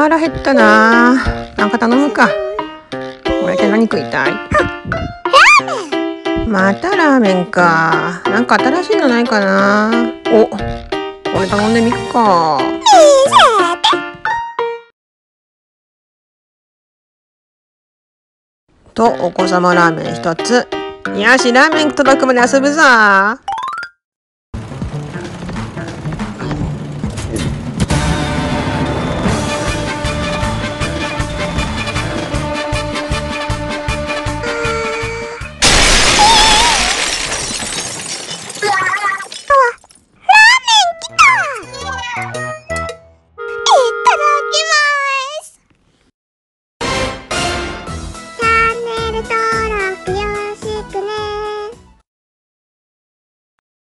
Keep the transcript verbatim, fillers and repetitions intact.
腹減ったな。なんか頼むか。これって何食いたい？またラーメンか。なんか新しいのないかな。お、これ頼んでみっか。と、お子様ラーメン一つ。よし、ラーメン届くまで遊ぶぞ。 チャンネル登録よろしく。